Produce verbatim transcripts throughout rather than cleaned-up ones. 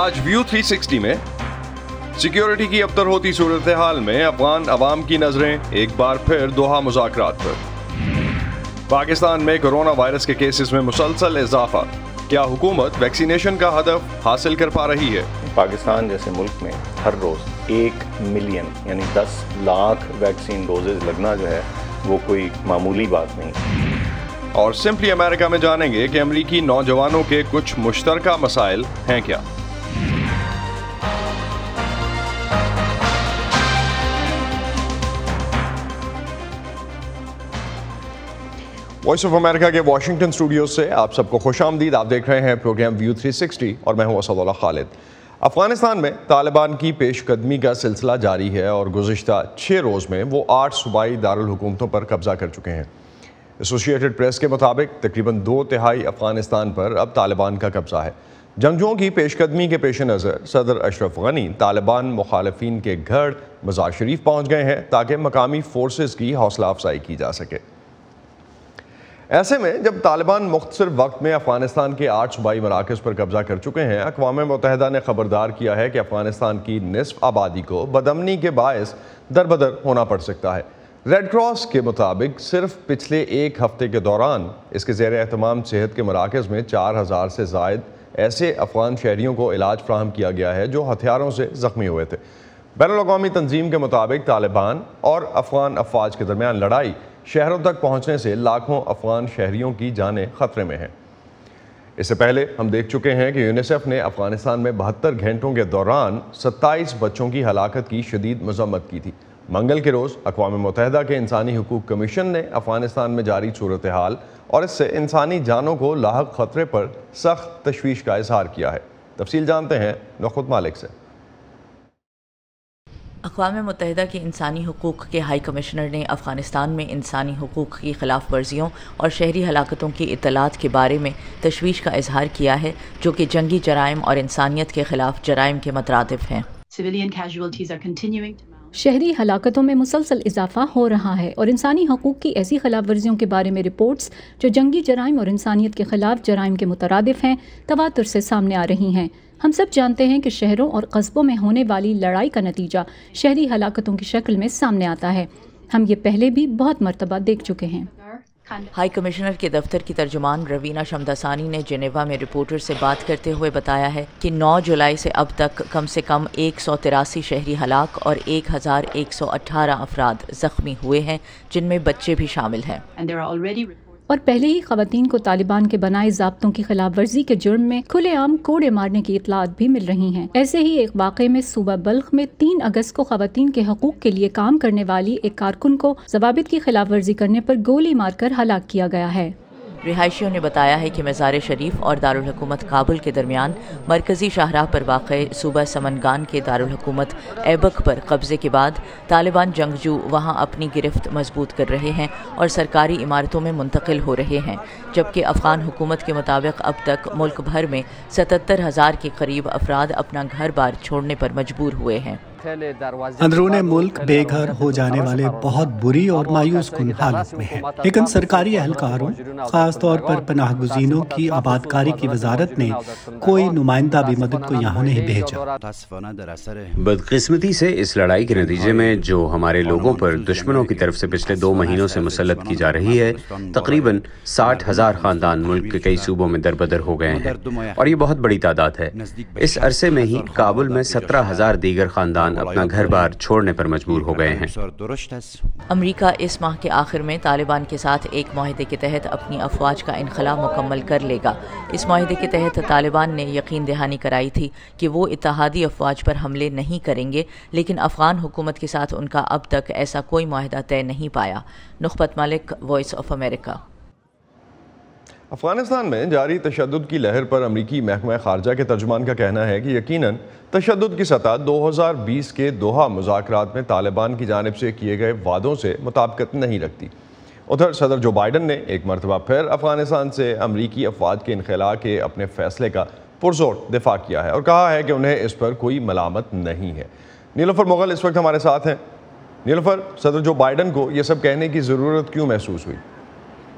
آج view three sixty میں security کی ابتر ہوتی صورتحال میں افغان عوام کی نظریں ایک بار پھر دوحہ مذاکرات پر۔ پاکستان میں کرونا وائرس کے کیسز میں مسلسل اضافہ، کیا حکومت ویکسینیشن کا ہدف حاصل کر پا رہی ہے؟ پاکستان جیسے ملک میں ہر روز ایک ملین یعنی دس لاکھ ویکسین ڈوزز لگنا جو ہے وہ کوئی معمولی بات نہیں۔ اور سمپلی امریکہ میں جانیں گے کہ امریکی نوجوانوں کے کچھ مشترکہ مسائل ہیں کیا۔ وائس آف امریکہ کے واشنگٹن اسٹوڈیو سے آپ سب کو خوش آمدید۔ آپ دیکھ رہے ہیں پروگرام ویو تھری سکسٹی اور میں ہوں اسد اللہ خالد۔ افغانستان میں طالبان کی پیش قدمی کا سلسلہ جاری ہے اور گزشتہ چھ روز میں وہ آٹھ صوبائی دارالحکومتوں پر قبضہ کر چکے ہیں۔ ایسوسی ایٹڈ پریس کے مطابق تقریباً دو تہائی افغانستان پر اب طالبان کا قبضہ ہے۔ جنگجوؤں کی پیش قدمی کے پیش نظر صدر اشرف غنی طالبان مخالفین کے گھر مزار شریف پہنچ گئے ہیں تاکہ مقامی فورسز کی حوصلہ افزائی کی جا سکے۔ ایسے میں جب طالبان مختصر وقت میں افغانستان کے آٹھ صوبائی مراکز پر قبضہ کر چکے ہیں، اقوام متحدہ نے خبردار کیا ہے کہ افغانستان کی نصف آبادی کو بدامنی کے باعث دربدر ہونا پڑ سکتا ہے۔ ریڈ کراس کے مطابق صرف پچھلے ایک ہفتے کے دوران اس کے زیر اہتمام صحت کے مراکز میں چار ہزار سے زائد ایسے افغان شہریوں کو علاج فراہم کیا گیا ہے جو ہتھیاروں سے زخمی ہوئے تھے۔ بین الاقوامی تنظیم کے مطابق طالبان اور افغان افواج کے درمیان لڑائی شہروں تک پہنچنے سے لاکھوں افغان شہریوں کی جانیں خطرے میں ہیں۔ اس سے پہلے ہم دیکھ چکے ہیں کہ یونیسیف نے افغانستان میں بہتر گھنٹوں کے دوران ستائیس بچوں کی ہلاکت کی شدید مذمت کی تھی۔ منگل کے روز اقوام متحدہ کے انسانی حقوق کمیشن نے افغانستان میں جاری صورتحال اور اس سے انسانی جانوں کو لاحق خطرے پر سخت تشویش کا اظہار کیا ہے۔ تفصیل جانتے ہیں نخود مالک سے۔ اقوام متحدہ کے انسانی حقوق کے ہائی کمشنر نے افغانستان میں انسانی حقوق کی خلاف ورزیوں اور شہری ہلاکتوں کی اطلاعات کے بارے میں تشویش کا اظہار کیا ہے جو کہ جنگی جرائم اور انسانیت کے خلاف جرائم کے مترادف ہیں۔ شہری ہلاکتوں میں مسلسل اضافہ ہو رہا ہے اور انسانی حقوق کی ایسی خلاف ورزیوں کے بارے میں رپورٹس جو جنگی جرائم اور انسانیت کے خلاف جرائم کے مترادف ہیں تواتر سے سامنے آ رہی ہیں۔ ہم سب جانتے ہیں کہ شہروں اور قصبوں میں ہونے والی لڑائی کا نتیجہ شہری ہلاکتوں کی شکل میں سامنے آتا ہے۔ ہم یہ پہلے بھی بہت مرتبہ دیکھ چکے ہیں۔ ہائی کمشنر کے دفتر کی ترجمان روینہ شمداسانی نے جنیوا میں رپورٹر سے بات کرتے ہوئے بتایا ہے کہ نو جولائی سے اب تک کم سے کم ایک سو تراسی شہری ہلاک اور ایک ہزار ایک سو اٹھارہ افراد زخمی ہوئے ہیں جن میں بچے بھی شامل ہیں۔ اور پہلے ہی خواتین کو طالبان کے بنائے ضابطوں کی خلاف ورزی کے جرم میں کھلے عام کوڑے مارنے کی اطلاعات بھی مل رہی ہیں۔ ایسے ہی ایک واقعے میں صوبہ بلخ میں تین اگست کو خواتین کے حقوق کے لیے کام کرنے والی ایک کارکن کو ضوابط کی خلاف ورزی کرنے پر گولی مار کر ہلاک کیا گیا ہے۔ رہائشیوں نے بتایا ہے کہ مزار شریف اور دارالحکومت کابل کے درمیان مرکزی شاہراہ پر واقع صوبہ سمنگان کے دارالحکومت ایبک پر قبضے کے بعد طالبان جنگجو وہاں اپنی گرفت مضبوط کر رہے ہیں اور سرکاری عمارتوں میں منتقل ہو رہے ہیں، جبکہ افغان حکومت کے مطابق اب تک ملک بھر میں ستتر ہزار کے قریب افراد اپنا گھر بار چھوڑنے پر مجبور ہوئے ہیں۔ اندرون ملک بے گھر ہو جانے والے بہت بری اور مایوس کن حالت میں ہیں، لیکن سرکاری اہلکاروں خاص طور پر پناہ گزینوں کی آبادکاری کی وزارت نے کوئی نمائندہ بھی مدد کو یہاں نہیں بھیجا۔ بدقسمتی سے اس لڑائی کے نتیجے میں جو ہمارے لوگوں پر دشمنوں کی طرف سے پچھلے دو مہینوں سے مسلط کی جا رہی ہے، تقریباً ساٹھ ہزار خاندان ملک کے کئی صوبوں میں دربدر ہو گئے ہیں اور یہ بہت بڑی تعداد ہے۔ اس عرصے میں ہی کابل میں سترہ ہزار دیگر خاندان اپنا گھر بار چھوڑنے پر مجبور ہو گئے ہیں۔ امریکہ اس ماہ کے آخر میں طالبان کے ساتھ ایک معاہدے کے تحت اپنی افواج کا انخلاء مکمل کر لے گا۔ اس معاہدے کے تحت طالبان نے یقین دہانی کرائی تھی کہ وہ اتحادی افواج پر حملے نہیں کریں گے، لیکن افغان حکومت کے ساتھ ان کا اب تک ایسا کوئی معاہدہ طے نہیں پایا۔ Nukhbat Malik, Voice of America. Afghanistan میں جاری تشدد کی لہر پر امریکی محکمہ خارجہ کے ترجمان کا کہنا ہے کہ یقیناً تشدد کی سطح دو ہزار بیس کے دوحہ مذاکرات میں طالبان کی جانب سے کیے گئے وعدوں سے مطابقت نہیں رکھتی۔ ادھر صدر جو بائیڈن نے ایک مرتبہ پھر افغانستان سے امریکی افواج کے انخلاء کے اپنے فیصلے کا پرزور دفاع کیا ہے اور کہا ہے کہ انہیں اس پر کوئی ملامت نہیں ہے۔ نیلوفر مغل اس وقت ہمارے ساتھ ہیں۔ نیلوفر، صدر جو بائیڈن کو یہ سب کہنے کی ضرورت کیوں محسوس ہوئی؟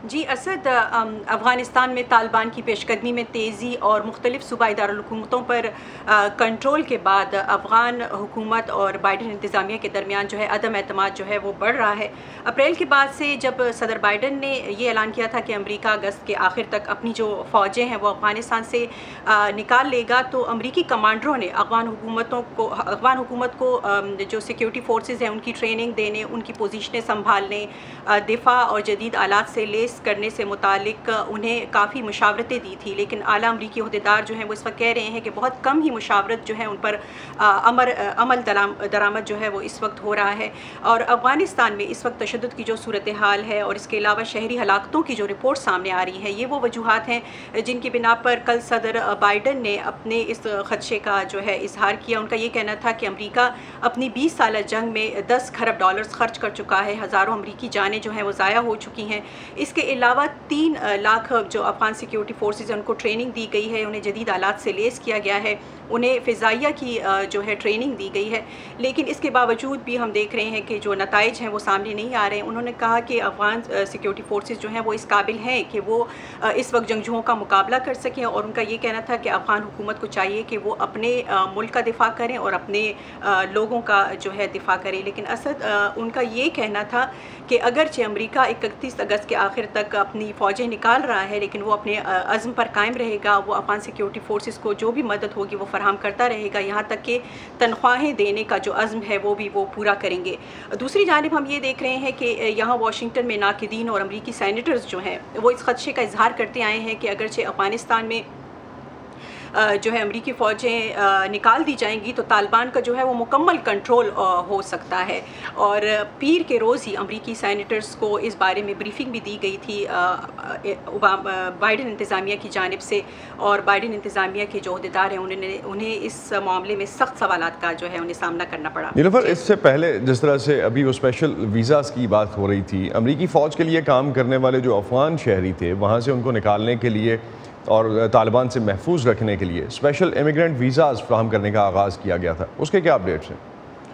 جی اسد، افغانستان میں طالبان کی پیش قدمی میں تیزی اور مختلف صوبائی دارالحکومتوں پر کنٹرول کے بعد افغان حکومت اور بائیڈن انتظامیہ کے درمیان جو ہے عدم اعتماد جو ہے وہ بڑھ رہا ہے۔ اپریل کے بعد سے جب صدر بائیڈن نے یہ اعلان کیا تھا کہ امریکہ اگست کے آخر تک اپنی جو فوجیں ہیں وہ افغانستان سے نکال لے گا، تو امریکی کمانڈروں نے افغان حکومتوں کو افغان حکومت کو جو سیکیورٹی فورسز ہیں ان کی ٹریننگ دینے، ان کی پوزیشنیں سنبھالنے، دفاع اور جدید آلات سے لیس کرنے سے متعلق انہیں کافی مشاورتیں دی تھی، لیکن اعلیٰ امریکی عہدیدار جو ہیں وہ اس وقت کہہ رہے ہیں کہ بہت کم ہی مشاورت جو ہے ان پر امر عمل درآمد جو ہے وہ اس وقت ہو رہا ہے۔ اور افغانستان میں اس وقت تشدد کی جو صورتحال ہے اور اس کے علاوہ شہری ہلاکتوں کی جو رپورٹ سامنے آ رہی ہیں، یہ وہ وجوہات ہیں جن کی بنا پر کل صدر بائیڈن نے اپنے اس خدشے کا جو ہے اظہار کیا۔ ان کا یہ کہنا تھا کہ امریکہ اپنی بیس سالہ جنگ میں دس کھرب ڈالرز خرچ کر چکا ہے، ہزاروں امریکی جانیں جو ہیں وہ ضائع ہو چکی ہیں۔ اس کے علاوہ تین لاکھ جو افغان سیکیورٹی فورسز ہیں ان کو ٹریننگ دی گئی ہے، انہیں جدید آلات سے لیس کیا گیا ہے، انہیں فضائیہ کی جو ہے ٹریننگ دی گئی ہے، لیکن اس کے باوجود بھی ہم دیکھ رہے ہیں کہ جو نتائج ہیں وہ سامنے نہیں آ رہے ہیں۔ انہوں نے کہا کہ افغان سیکیورٹی فورسز جو ہیں وہ اس قابل ہیں کہ وہ اس وقت جنگجوؤں کا مقابلہ کر سکیں، اور ان کا یہ کہنا تھا کہ افغان حکومت کو چاہیے کہ وہ اپنے ملک کا دفاع کریں اور اپنے لوگوں کا جو ہے دفاع کریں۔ لیکن اسد، ان کا یہ کہنا تھا کہ اگرچہ امریکہ اکتیس اگست کے آخر تک اپنی فوجیں نکال رہا ہے، لیکن وہ اپنے عزم پر قائم رہے گا، وہ افغان سیکیورٹی فورسز کو جو بھی مدد ہوگی وہ فراہم کرتا رہے گا، یہاں تک کہ تنخواہیں دینے کا جو عزم ہے وہ بھی وہ پورا کریں گے۔ دوسری جانب ہم یہ دیکھ رہے ہیں کہ یہاں واشنگٹن میں ناقدین اور امریکی سینیٹرز جو ہیں وہ اس خدشے کا اظہار کرتے آئے ہیں کہ اگرچہ افغانستان میں جو ہے امریکی فوجیں نکال دی جائیں گی تو طالبان کا جو ہے وہ مکمل کنٹرول ہو سکتا ہے، اور پیر کے روز ہی امریکی سینیٹرز کو اس بارے میں بریفنگ بھی دی گئی تھی بائیڈن انتظامیہ کی جانب سے، اور بائیڈن انتظامیہ کے جو عہدیدار ہیں انہوں نے انہیں اس معاملے میں سخت سوالات کا جو ہے انہیں سامنا کرنا پڑا۔ نیلوفر، اس سے پہلے جس طرح سے ابھی وہ اسپیشل ویزاز کی بات ہو رہی تھی، امریکی فوج کے لیے کام کرنے والے جو افغان شہری تھے وہاں سے ان کو نکالنے کے لیے اور طالبان سے محفوظ رکھنے کے لیے اسپیشل امیگرینٹ ویزاز فراہم کرنے کا آغاز کیا گیا تھا، اس کے کیا اپڈیٹس ہیں؟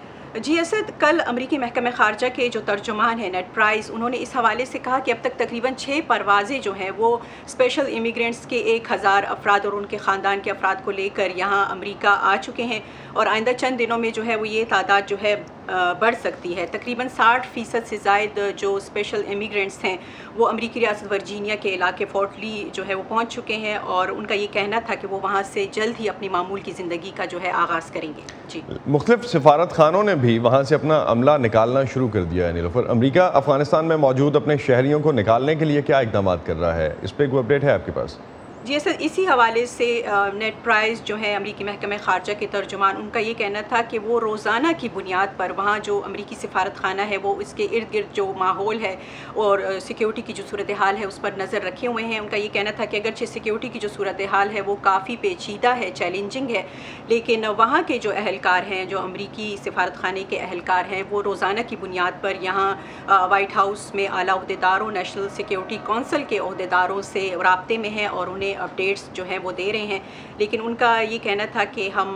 جی اسد، کل امریکی محکمہ خارجہ کے جو ترجمان ہیں نیڈ پرائس، انہوں نے اس حوالے سے کہا کہ اب تک تقریباً چھ پروازیں جو ہیں وہ اسپیشل امیگرینٹس کے ایک ہزار افراد اور ان کے خاندان کے افراد کو لے کر یہاں امریکہ آ چکے ہیں، اور آئندہ چند دنوں میں جو ہے وہ یہ تعداد جو ہے بڑھ سکتی ہے۔ تقریباً ساٹھ فیصد سے زائد جو اسپیشل امیگرینٹس ہیں وہ امریکی ریاست ورجینیا کے علاقے فورٹ لی جو ہے وہ پہنچ چکے ہیں، اور ان کا یہ کہنا تھا کہ وہ وہاں سے جلد ہی اپنی معمول کی زندگی کا جو ہے آغاز کریں گے۔ جی، مختلف سفارت خانوں نے بھی وہاں سے اپنا عملہ نکالنا شروع کر دیا ہے۔ نیلوفر، امریکہ افغانستان میں موجود اپنے شہریوں کو نکالنے کے لیے کیا اقدامات کر رہا ہے، اس پہ کوئی اپڈیٹ ہے آپ کے پاس؟ جی سر، اسی حوالے سے نیڈ پرائس جو ہے امریکی محکمہ خارجہ کے ترجمان، ان کا یہ کہنا تھا کہ وہ روزانہ کی بنیاد پر وہاں جو امریکی سفارت خانہ ہے وہ اس کے ارد گرد جو ماحول ہے اور سیکیورٹی کی جو صورتحال ہے اس پر نظر رکھے ہوئے ہیں۔ ان کا یہ کہنا تھا کہ اگرچہ سیکیورٹی کی جو صورتحال ہے وہ کافی پیچیدہ ہے، چیلنجنگ ہے، لیکن وہاں کے جو اہلکار ہیں، جو امریکی سفارت خانے کے اہلکار ہیں، وہ روزانہ کی بنیاد پر یہاں وائٹ ہاؤس میں اعلیٰ عہدیداروں، نیشنل سیکیورٹی کونسل کے عہدیداروں سے رابطے میں ہیں اور انہیں اپڈیٹس جو ہیں وہ دے رہے ہیں، لیکن ان کا یہ کہنا تھا کہ ہم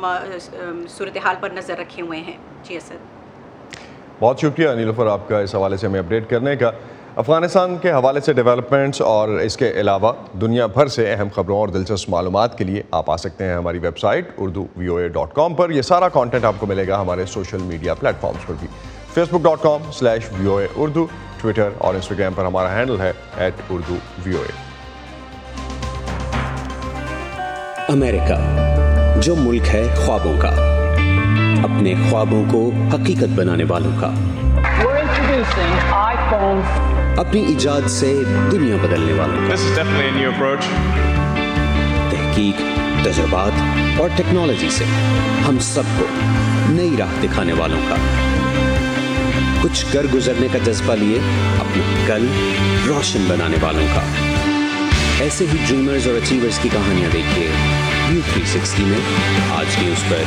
صورتحال پر نظر رکھے ہوئے ہیں۔ جی اسد، بہت شکریہ نیلوفر آپ کا اس حوالے سے ہمیں اپڈیٹ کرنے کا۔ افغانستان کے حوالے سے ڈیولپمنٹس اور اس کے علاوہ دنیا بھر سے اہم خبروں اور دلچسپ معلومات کے لیے آپ آ سکتے ہیں ہماری website Urdu V O A dot com پر۔ یہ سارا کانٹینٹ آپ کو ملے گا ہمارے سوشل میڈیا پلیٹ فارمز پر بھی، Facebook dot com slash V O A Urdu, Twitter اور انسٹاگرام پر ہمارا ہینڈل ہے ایٹ اردو وی او اے۔ امریکہ، جو ملک ہے خوابوں کا، اپنے خوابوں کو حقیقت بنانے والوں کا، اپنی ایجاد سے دنیا بدلنے والوں کا، تحقیق، تجربات اور ٹیکنالوجی سے ہم سب کو نئی راہ دکھانے والوں کا، کچھ کر گزرنے کا جذبہ لیے اپنا کل روشن بنانے والوں کا۔ ایسے ہی ڈریمرز اور اچیورز کی کہانیاں دیکھیے ویو تھری سکسٹی میں آج نیوز پر۔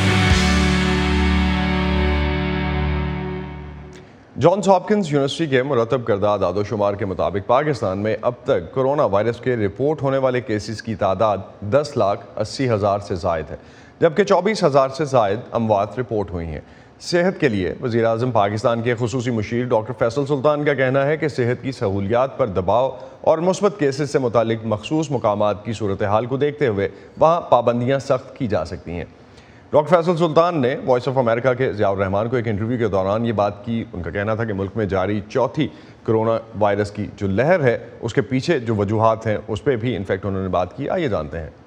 جانس ہاپکنز یونیورسٹی کے مرتب کردہ اعداد و شمار کے مطابق پاکستان میں اب تک کرونا وائرس کے رپورٹ ہونے والے کیسز کی تعداد دس لاکھ اسی ہزار سے زائد ہے، جبکہ چوبیس ہزار سے زائد اموات رپورٹ ہوئی ہیں۔ صحت کے لیے وزیر اعظم پاکستان کے خصوصی مشیر ڈاکٹر فیصل سلطان کا کہنا ہے کہ صحت کی سہولیات پر دباؤ اور مثبت کیسز سے متعلق مخصوص مقامات کی صورتحال کو دیکھتے ہوئے وہاں پابندیاں سخت کی جا سکتی ہیں۔ ڈاکٹر فیصل سلطان نے وائس آف امریکہ کے ضیاء الرحمان کو ایک انٹرویو کے دوران یہ بات کی۔ ان کا کہنا تھا کہ ملک میں جاری چوتھی کرونا وائرس کی جو لہر ہے اس کے پیچھے جو وجوہات ہیں اس پہ بھی انفیکٹ انہوں نے بات کی۔ آئیے جانتے ہیں۔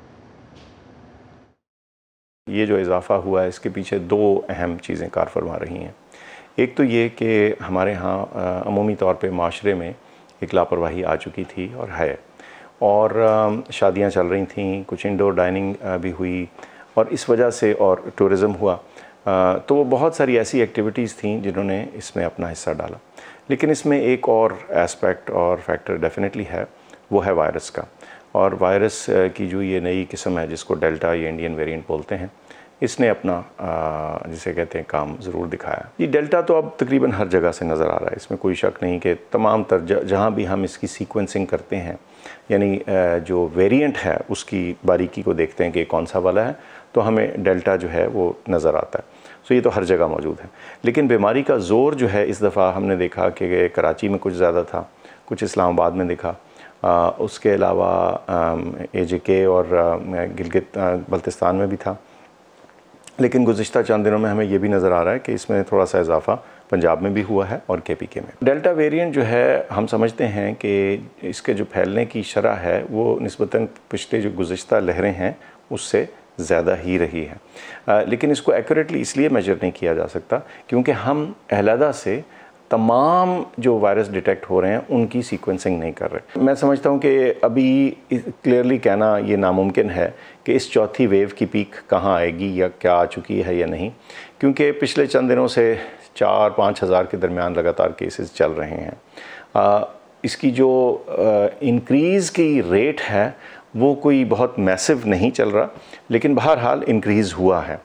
یہ جو اضافہ ہوا ہے اس کے پیچھے دو اہم چیزیں کار فرما رہی ہیں۔ ایک تو یہ کہ ہمارے ہاں عمومی طور پہ معاشرے میں ایک لاپرواہی آ چکی تھی اور ہے، اور شادیاں چل رہی تھیں، کچھ انڈور ڈائننگ بھی ہوئی، اور اس وجہ سے اور ٹورزم ہوا، تو وہ بہت ساری ایسی ایکٹیویٹیز تھیں جنہوں نے اس میں اپنا حصہ ڈالا۔ لیکن اس میں ایک اور ایسپیکٹ اور فیکٹر ڈیفینیٹلی ہے، وہ ہے وائرس کا، اور وائرس کی جو یہ نئی قسم ہے جس کو ڈیلٹا یا انڈین ویرینٹ بولتے ہیں، اس نے اپنا جسے کہتے ہیں کام ضرور دکھایا۔ یہ ڈیلٹا تو اب تقریباً ہر جگہ سے نظر آ رہا ہے، اس میں کوئی شک نہیں کہ تمام تر جہاں بھی ہم اس کی سیکوینسنگ کرتے ہیں، یعنی جو ویرینٹ ہے اس کی باریکی کو دیکھتے ہیں کہ کون سا والا ہے، تو ہمیں ڈیلٹا جو ہے وہ نظر آتا ہے۔ سو یہ تو ہر جگہ موجود ہے، لیکن بیماری کا زور جو ہے اس دفعہ ہم نے دیکھا کہ کراچی میں کچھ زیادہ تھا، کچھ اسلام آباد میں دیکھا، اس کے علاوہ اے جے کے اور گلگت بلتستان میں بھی تھا، لیکن گزشتہ چند دنوں میں ہمیں یہ بھی نظر آ رہا ہے کہ اس میں تھوڑا سا اضافہ پنجاب میں بھی ہوا ہے اور کے پی کے میں۔ ڈیلٹا ویرینٹ جو ہے ہم سمجھتے ہیں کہ اس کے جو پھیلنے کی شرح ہے وہ نسبتاً پچھلے جو گزشتہ لہریں ہیں اس سے زیادہ ہی رہی ہے، لیکن اس کو ایکوریٹلی اس لیے میجر نہیں کیا جا سکتا کیونکہ ہم علیحدہ سے تمام جو وائرس ڈیٹیکٹ ہو رہے ہیں ان کی سیکوینسنگ نہیں کر رہے۔ میں سمجھتا ہوں کہ ابھی کلیئرلی کہنا یہ ناممکن ہے کہ اس چوتھی ویو کی پیک کہاں آئے گی یا کیا آ چکی ہے یا نہیں، کیونکہ پچھلے چند دنوں سے چار پانچ ہزار کے درمیان لگاتار کیسز چل رہے ہیں۔ اس کی جو انکریز کی ریٹ ہے وہ کوئی بہت میسو نہیں چل رہا، لیکن بہرحال انکریز ہوا ہے۔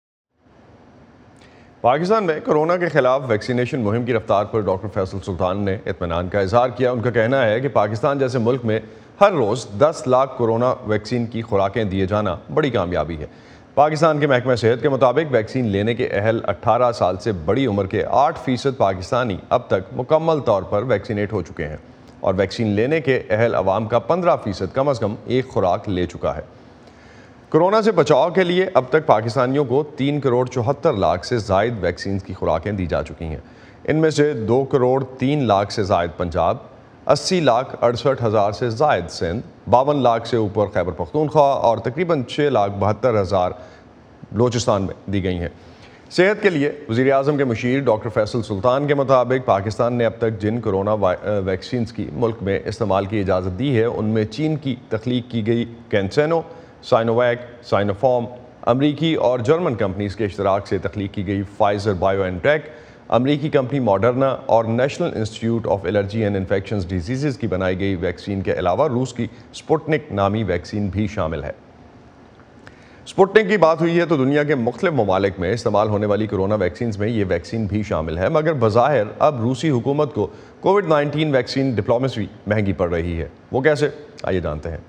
پاکستان میں کرونا کے خلاف ویکسینیشن مہم کی رفتار پر ڈاکٹر فیصل سلطان نے اطمینان کا اظہار کیا۔ ان کا کہنا ہے کہ پاکستان جیسے ملک میں ہر روز دس لاکھ کرونا ویکسین کی خوراکیں دیے جانا بڑی کامیابی ہے۔ پاکستان کے محکمہ صحت کے مطابق ویکسین لینے کے اہل اٹھارہ سال سے بڑی عمر کے آٹھ فیصد پاکستانی اب تک مکمل طور پر ویکسینیٹ ہو چکے ہیں، اور ویکسین لینے کے اہل عوام کا پندرہ فیصد کم از کم ایک خوراک لے چکا ہے۔ کرونا سے بچاؤ کے لیے اب تک پاکستانیوں کو تین کروڑ چوہتر لاکھ سے زائد ویکسینز کی خوراکیں دی جا چکی ہیں۔ ان میں سے دو کروڑ تین لاکھ سے زائد پنجاب، اسی لاکھ اڑسٹھ ہزار سے زائد سندھ، باون لاکھ سے اوپر خیبر پختونخوا اور تقریباً چھ لاکھ بہتر ہزار بلوچستان میں دی گئی ہیں۔ صحت کے لیے وزیر اعظم کے مشیر ڈاکٹر فیصل سلطان کے مطابق پاکستان نے اب تک جن کرونا ویکسینز کی ملک میں استعمال کی اجازت دی ہے ان میں چین کی تخلیق کی گئی کینسینو، سائنوویک، سائنوفارم، امریکی اور جرمن کمپنیز کے اشتراک سے تخلیق کی گئی فائزر بائیو این ٹیک، امریکی کمپنی ماڈرنا اور National Institute of Allergy and Infections Diseases کی بنائی گئی ویکسین کے علاوہ روس کی سپوٹنک نامی ویکسین بھی شامل ہے۔ سپوٹنک کی بات ہوئی ہے تو دنیا کے مختلف ممالک میں استعمال ہونے والی کرونا ویکسینز میں یہ ویکسین بھی شامل ہے، مگر بظاہر اب روسی حکومت کو کووڈ نائنٹین ویکسین ڈپلومیسی مہنگی پڑ رہی ہے۔ وہ کیسے؟ آئیے جانتے ہیں۔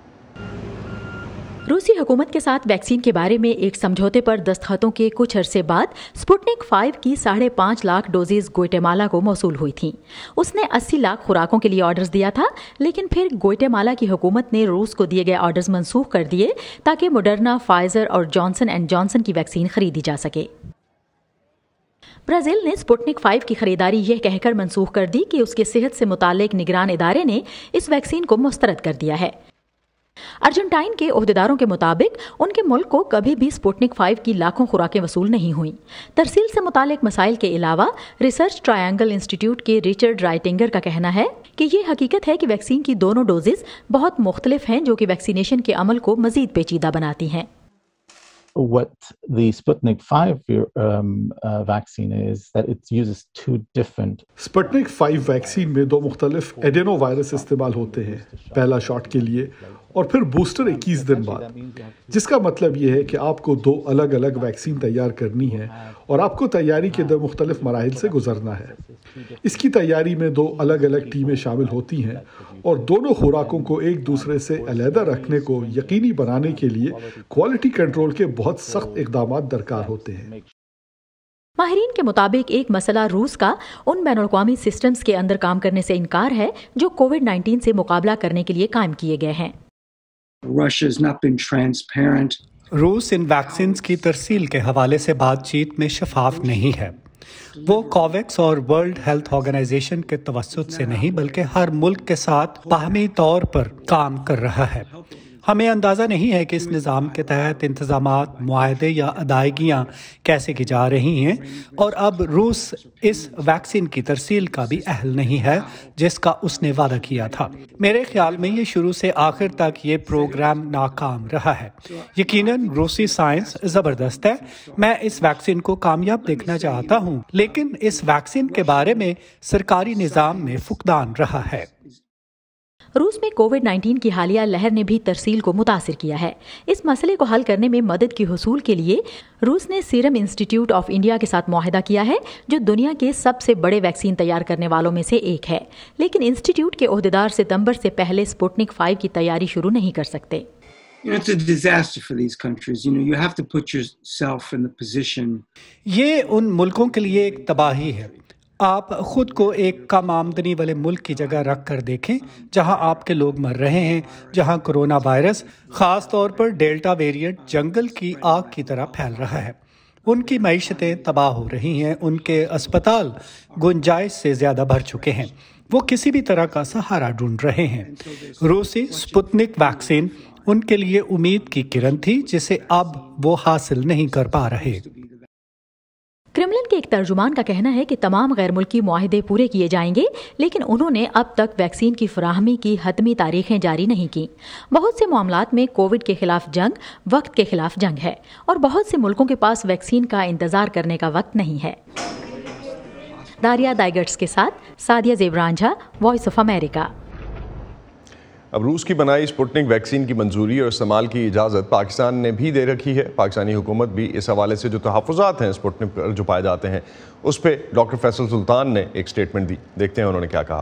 روسی حکومت کے ساتھ ویکسین کے بارے میں ایک سمجھوتے پر دستخطوں کے کچھ عرصے بعد سپوٹنک فائیو کی ساڑھے پانچ لاکھ ڈوزز گوئٹے-مالا کو موصول ہوئی تھیں۔ اس نے اسی لاکھ خوراکوں کے لیے آرڈرز دیا تھا، لیکن پھر گوئٹے-مالا کی حکومت نے روس کو دیے گئے آرڈرز منسوخ کر دیے تاکہ ماڈرنا، فائزر اور جانسن اینڈ جانسن کی ویکسین خریدی جا سکے۔ برازیل نے سپوٹنک فائیو کی خریداری یہ کہہ کر منسوخ کر دی کہ اس کے صحت سے متعلق نگران ادارے نے اس ویکسین کو مسترد کر دیا ہے۔ ارجنٹائن کے عہدیداروں کے مطابق ان کے ملک کو کبھی بھی سپوٹنک فائیو کی لاکھوں خوراکیں وصول نہیں ہوئیں۔ ترسیل سے متعلق مسائل کے علاوہ ریسرچ ٹرائنگل انسٹیٹیوٹ کے ریچرڈ رائٹنگر کا کہنا ہے کہ یہ حقیقت ہے کہ ویکسین کی دونوں ڈوزز بہت مختلف ہیں، جو کہ ویکسینیشن کے عمل کو مزید پیچیدہ بناتی ہیں۔ What the Sputnik five um, uh, vaccine is that it uses two different Sputnik five vaccine میں دو مختلف ایڈینو وائرس استعمال ہوتے ہیں، پہلا شاٹ کے لیے اور پھر بوسٹر اکیس دن بعد، جس کا مطلب یہ ہے کہ آپ کو دو الگ الگ ویکسین تیار کرنی ہے اور آپ کو تیاری کے دو مختلف مراحل سے گزرنا ہے۔ اس کی تیاری میں دو الگ الگ ٹیمیں شامل ہوتی ہیں اور دونوں خوراکوں کو ایک دوسرے سے علیحدہ رکھنے کو یقینی بنانے کے لیے کوالٹی کنٹرول کے بہت سخت اقدامات درکار ہوتے ہیں۔ ماہرین کے مطابق ایک مسئلہ روس کا ان بین الاقوامی سسٹمز کے اندر کام کرنے سے انکار ہے جو کووڈ نائنٹین سے مقابلہ کرنے کے لیے قائم کیے گئے ہیں۔ روس ان ویکسینز کی ترسیل کے حوالے سے بات چیت میں شفاف نہیں ہے۔ وہ کوویکس اور ورلڈ ہیلتھ آرگنائزیشن کے توسط سے نہیں بلکہ ہر ملک کے ساتھ باہمی طور پر کام کر رہا ہے۔ ہمیں اندازہ نہیں ہے کہ اس نظام کے تحت انتظامات، معاہدے یا ادائیگیاں کیسے کی جا رہی ہیں، اور اب روس اس ویکسین کی ترسیل کا بھی اہل نہیں ہے جس کا اس نے وعدہ کیا تھا۔ میرے خیال میں یہ شروع سے آخر تک یہ پروگرام ناکام رہا ہے۔ یقیناً روسی سائنس زبردست ہے، میں اس ویکسین کو کامیاب دیکھنا چاہتا ہوں، لیکن اس ویکسین کے بارے میں سرکاری نظام میں فقدان رہا ہے۔ روس میں کووڈ نائنٹین کی حالیہ لہر نے بھی ترسیل کو متاثر کیا ہے۔ اس مسئلے کو حل کرنے میں مدد کی حصول کے لیے روس نے سیرم انسٹی ٹیوٹ آف انڈیا کے ساتھ معاہدہ کیا ہے، جو دنیا کے سب سے بڑے ویکسین تیار کرنے والوں میں سے ایک ہے، لیکن انسٹی ٹیوٹ کے عہدیدار ستمبر سے پہلے سپوٹنک فائیو کی تیاری شروع نہیں کر سکتے۔ یہ ان ملکوں کے لیے ایک تباہی ہے۔ آپ خود کو ایک کم آمدنی والے ملک کی جگہ رکھ کر دیکھیں جہاں آپ کے لوگ مر رہے ہیں، جہاں کرونا وائرس خاص طور پر ڈیلٹا ویریئنٹ جنگل کی آگ کی طرح پھیل رہا ہے۔ ان کی معیشتیں تباہ ہو رہی ہیں، ان کے اسپتال گنجائش سے زیادہ بھر چکے ہیں، وہ کسی بھی طرح کا سہارا ڈھونڈ رہے ہیں۔ روسی سپوتنک ویکسین ان کے لیے امید کی کرن تھی جسے اب وہ حاصل نہیں کر پا رہے۔ کرملن کے ایک ترجمان کا کہنا ہے کہ تمام غیر ملکی معاہدے پورے کیے جائیں گے، لیکن انہوں نے اب تک ویکسین کی فراہمی کی حتمی تاریخیں جاری نہیں کی۔ بہت سے معاملات میں کووڈ کے خلاف جنگ وقت کے خلاف جنگ ہے، اور بہت سے ملکوں کے پاس ویکسین کا انتظار کرنے کا وقت نہیں ہے۔ داریا دائگرٹس کے ساتھ سادیہ زیبرانجھا، وائس آف امریکہ۔ اب روس کی بنائی سپوٹنک ویکسین کی منظوری اور استعمال کی اجازت پاکستان نے بھی دے رکھی ہے۔ پاکستانی حکومت بھی اس حوالے سے جو تحفظات ہیں سپوٹنک پر جو پائے جاتے ہیں اس پہ ڈاکٹر فیصل سلطان نے ایک سٹیٹمنٹ دی، دیکھتے ہیں انہوں نے کیا کہا۔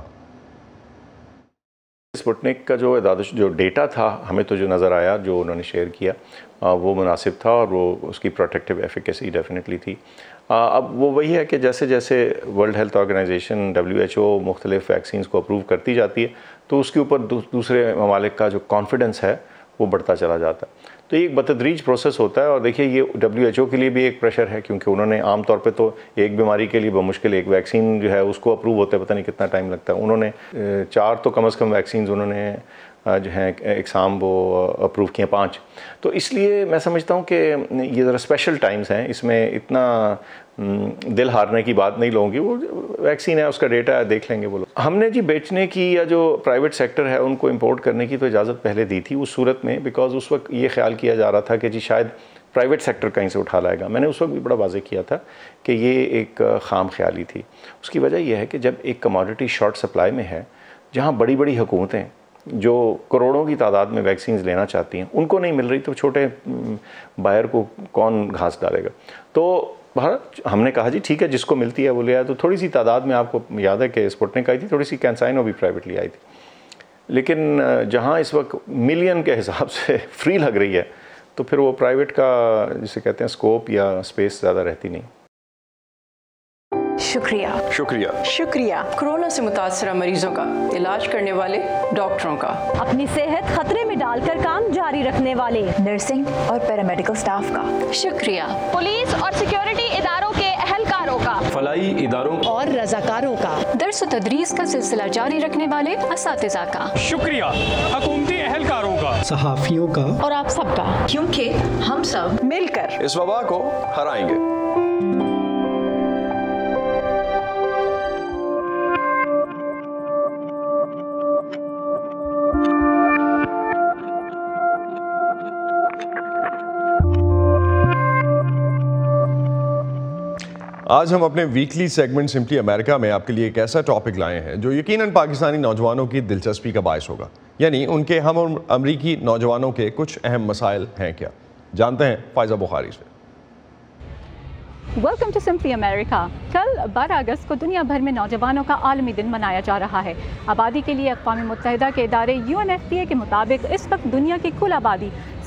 سپوٹنک کا جو جو ڈیٹا تھا ہمیں تو جو نظر آیا، جو انہوں نے شیئر کیا وہ مناسب تھا، اور وہ اس کی پروٹیکٹیو ایفیکیسی ڈیفینیٹلی تھی۔ اب وہ وہی ہے کہ جیسے جیسے World Health Organization W H O مختلف ویکسینز کو اپروو کرتی جاتی ہے تو اس کے اوپر دوسرے ممالک کا جو کانفیڈنس ہے وہ بڑھتا چلا جاتا ہے۔ تو یہ ایک بتدریج پروسیس ہوتا ہے، اور دیکھیے یہ ڈبلیو ایچ او کے لیے بھی ایک پریشر ہے، کیونکہ انہوں نے عام طور پہ تو ایک بیماری کے لیے بمشکل ایک ویکسین جو ہے اس کو اپروو ہوتے پتہ نہیں کتنا ٹائم لگتا ہے۔ انہوں نے چار تو کم از کم ویکسینز انہوں نے جو ہیں اقسام وہ اپروو کیے، پانچ۔ تو اس لیے میں سمجھتا ہوں کہ یہ ذرا اسپیشل ٹائمز ہیں، اس میں اتنا دل ہارنے کی بات نہیں لوں گی، وہ ویکسین ہے، اس کا ڈیٹا ہے، دیکھ لیں گے وہ لوگ۔ ہم نے جی بیچنے کی یا جو پرائیویٹ سیکٹر ہے ان کو امپورٹ کرنے کی تو اجازت پہلے دی تھی اس صورت میں، بیکاز اس وقت یہ خیال کیا جا رہا تھا کہ جی شاید پرائیویٹ سیکٹر کہیں سے اٹھا لائے گا۔ میں نے اس وقت بھی بڑا واضح کیا تھا کہ یہ ایک خام خیالی تھی۔ اس کی وجہ یہ ہے کہ جب ایک کموڈٹی شارٹ سپلائی میں ہے، جہاں بڑی بڑی حکومتیں جو کروڑوں کی تعداد میں ویکسینز لینا چاہتی ہیں ان کو نہیں مل رہی، تو چھوٹے بائر کو کون گھاس ڈالے گا؟ تو ہم نے کہا جی ٹھیک ہے، جس کو ملتی ہے وہ لے آئے۔ تو تھوڑی سی تعداد میں آپ کو یاد ہے کہ سپوٹنک آئی تھی، تھوڑی سی کینسائنو بھی پرائیویٹلی آئی تھی، لیکن جہاں اس وقت ملین کے حساب سے فری لگ رہی ہے تو پھر وہ پرائیویٹ کا جسے کہتے ہیں اسکوپ یا اسپیس زیادہ رہتی نہیں۔ شکریہ شکریہ شکریہ کورونا سے متاثرہ مریضوں کا علاج کرنے والے ڈاکٹروں کا، اپنی صحت خطرے میں ڈال کر کام جاری رکھنے والے نرسنگ اور پیرامیڈیکل سٹاف کا، شکریہ پولیس اور سیکیورٹی اداروں کے اہلکاروں کا، فلاحی اداروں اور رضاکاروں کا، درس و تدریس کا سلسلہ جاری رکھنے والے اساتذہ کا، شکریہ حکومتی اہلکاروں کا، صحافیوں کا، اور آپ سب کا، کیونکہ ہم سب مل کر اس وبا کو ہرائیں گے۔ آج ہم اپنے ویکلی سیگمنٹ سمپلی امریکہ میں آپ کے لیے ایک ایسا ٹاپک لائے ہیں جو یقیناً پاکستانی نوجوانوں کی دلچسپی کا باعث ہوگا، یعنی ان کے ہم امریکی نوجوانوں کے کچھ اہم مسائل ہیں کیا، جانتے ہیں فائزہ بخاری سے۔ Welcome to Simply America. کل بارہ اگست کو دنیا بھر میں نوجوانوں کا عالمی دن منایا جا رہا ہے۔ آبادی کے لیے اقوام متحدہ کے ادارے U N F P A کے مطابق اس وقت دنیا کی کل آبادی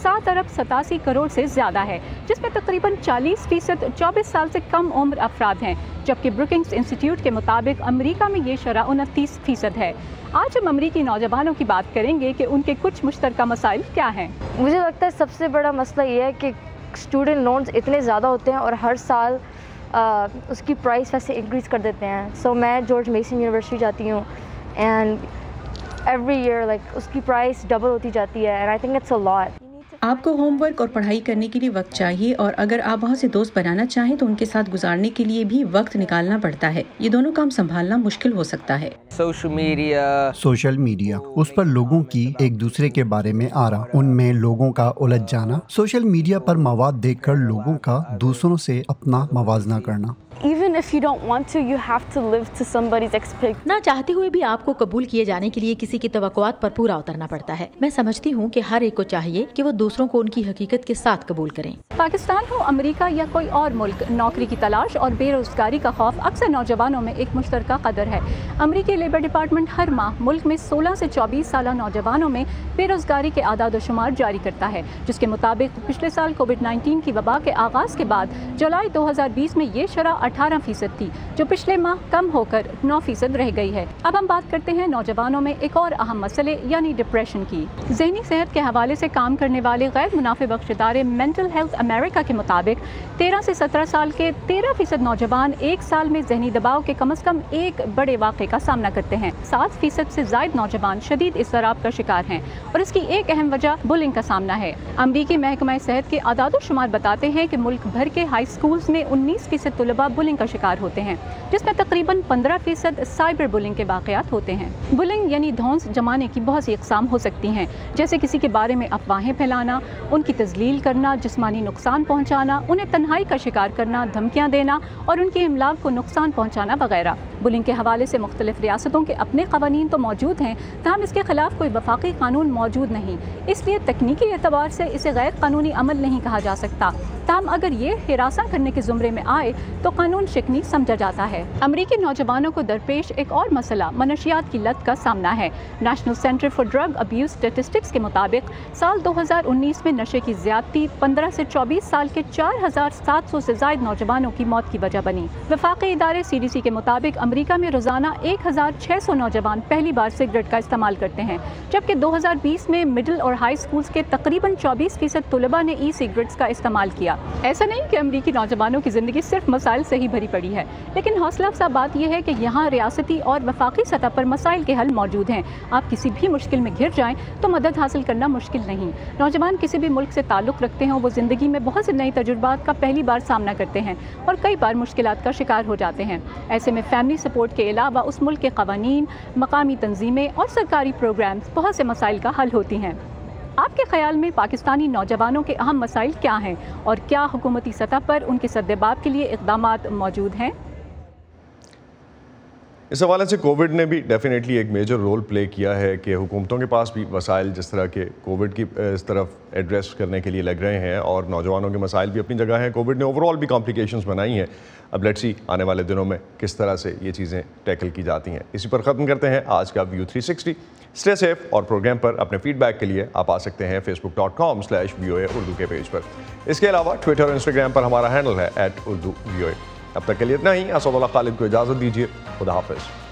सात अरब सतासी करोड़ से ज़्यादा है, जिसमें तकरीबन चालीस फीसद चौबीस साल से कम उम्र अफराद हैं, जबकि ब्रुकिंग्स इंस्टीट्यूट के मुताबिक अमेरिका में ये शरह उनतीस फीसद है। आज हम अमरीकी नौजवानों की बात करेंगे कि उनके कुछ मुश्तरका मसाइल क्या हैं। मुझे लगता है सबसे बड़ा मसला ये है कि स्टूडेंट लोन्स इतने ज़्यादा होते हैं और हर साल आ, उसकी प्राइस वैसे इंक्रीज़ कर देते हैं। सो so, मैं जॉर्ज मेसन यूनिवर्सिटी जाती हूँ एंड एवरी ईयर लाइक उसकी प्राइस डबल होती जाती है and I think it's a lot. आपको होमवर्क और पढ़ाई करने के लिए वक्त चाहिए और अगर आप वहाँ से दोस्त बनाना चाहें तो उनके साथ गुजारने के लिए भी वक्त निकालना पड़ता है। ये दोनों काम संभालना मुश्किल हो सकता है। सोशल मीडिया सोशल मीडिया उस पर लोगों की एक दूसरे के बारे में आरा, उनमें लोगों का उलझ जाना, सोशल मीडिया पर मवाद देखकर लोगों का दूसरों से अपना मवाजना करना। Even if you don't want to, you have to live to somebody's expectation. ना चाहते हुए भी आपको कबूल किए जाने के लिए किसी की तवक्कुआत पर पूरा उतरना पड़ता है। मैं समझती हूँ कि हर एक को चाहिए कि वो दूसरों को उनकी हकीकत के साथ कबूल करें। पाकिस्तान हो, अमेरिका या कोई और मुल्क, नौकरी की तलाश और बेरोजगारी का खौफ अक्सर नौजवानों में एक मुश्तरका कदर है। अमेरिकी लेबर डिपार्टमेंट हर माह मुल्क में सोलह से चौबीस साल नौजवानों में बेरोजगारी के आदाद व शुमार जारी करता है, जिसके मुताबिक पिछले साल कोविड नाइन्टीन की वबा के आगाज़ के बाद जुलाई दो हजार बीस में ये शरह अठारह फीसद थी, जो पिछले माह कम होकर नौ फीसद रह गई है। अब हम बात करते हैं नौजवानों में एक और अहम मसले यानी डिप्रेशन की। ज़हनी सेहत के हवाले से काम करने वाले गैर मुनाफे बख्श इदारे मेंटल हेल्थ अमेरिका के मुताबिक तेरह से सत्रह साल के तेरह फीसद नौजवान एक साल में ज़हनी दबाव के कम अज़ कम एक बड़े वाक़े का सामना करते हैं। सात फीसद से ज़ायद नौजवान शदीद इज़्तिराब का शिकार हैं और इसकी एक अहम वजह बुलिंग का सामना है। अमरीकी महकमा सेहत के आदाद शुमार बताते हैं कि मुल्क भर के हाई स्कूल्स में उन्नीस फीसद तलबा बुलिंग का शिकार होते हैं, जिसमें तकरीबन पंद्रह फीसद साइबर बुलिंग के वाक़यात होते हैं। बुलिंग यानी धौंस जमाने की बहुत सी इक़साम हो सकती हैं, जैसे किसी के बारे में अफवाहें फैलाना, उनकी तज़लील करना, जिस्मानी नुकसान पहुँचाना, उन्हें तन्हाई का शिकार करना, धमकियाँ देना और उनकी इमलाक को नुकसान पहुँचाना वगैरह। बुलिंग के हवाले से मुख्तलिफ रियासतों के अपने क़वानीन तो मौजूद हैं, ताहम इसके खिलाफ कोई वफाकी कानून मौजूद नहीं, इसलिए तकनीकी एतबार से इसे गैर कानूनी अमल नहीं कहा जा सकता। ताहम अगर ये हिरासा करने के ज़ुमरे में आए तो कानून शिकनी समझा जाता है। अमरीकी नौजवानों को दरपेश एक और मसला मनशियात की लत का सामना है। National Center for Drug Abuse Statistics के मुताबिक साल दो हज़ार उन्नीस में नशे की ज़्यादती पंद्रह से चौबीस साल के चार हज़ार सात सौ से ज़ायद नौजवानों की मौत की वजह बनी। वफाकी इदारे सी डी सी के मुताबिक अमरीका में रोज़ाना एक हज़ार छः सौ नौजवान पहली बार सिगरेट का इस्तेमाल करते हैं, जबकि दो हज़ार बीस में मिडिल और हाई स्कूल्स के तकरीबन चौबीस फीसद तलबा ने ई सिगरेट्स का इस्तेमाल किया। ऐसा नहीं कि अमरीकी नौजवानों की ज़िंदगी सिर्फ मसाइल से ही भरी पड़ी है, लेकिन हौसला अफजा बात यह है कि यहाँ रियासती और वफाकी सतह पर मसाइल के हल मौजूद हैं। आप किसी भी मुश्किल में घिर जाएं तो मदद हासिल करना मुश्किल नहीं। नौजवान किसी भी मुल्क से ताल्लुक़ रखते हों, वो ज़िंदगी में बहुत से नए तजुर्बात का पहली बार सामना करते हैं और कई बार मुश्किलात का शिकार हो जाते हैं। ऐसे में फैमिली सपोर्ट के अलावा उस मुल्क के क़वानीन, मकामी तंजीमें और सरकारी प्रोग्राम्स बहुत से मसाइल का हल होती हैं। आपके ख्याल में पाकिस्तानी नौजवानों के अहम मसाइल क्या हैं और क्या हुकूमती सतह पर उनके सद्देबाब के लिए इक़दामात मौजूद हैं? इस हवाले से कोविड ने भी डेफिनेटली एक मेजर रोल प्ले किया है कि हुकूमतों के पास भी वसाइल जिस तरह के कोविड की इस तरफ एड्रेस करने के लिए लग रहे हैं और नौजवानों के मसाइल भी अपनी जगह हैं। कोविड ने ओवरऑल भी कॉम्प्लिकेशंस बनाई हैं। अब लेट्स सी आने वाले दिनों में किस तरह से ये चीज़ें टैकल की जाती हैं। इसी पर ख़त्म करते हैं आज का view three sixty. Stay safe और प्रोग्राम पर अपने फीडबैक के लिए आप आ सकते हैं Facebook dot com slash V O A Urdu के पेज पर। इसके अलावा ट्विटर और इंस्टाग्राम पर हमारा हैंडल है at Urdu V O A. अब तक के लिए इतना ही। असदुल्लाह खालिद को इजाज़त दीजिए। खुदा हाफिज़।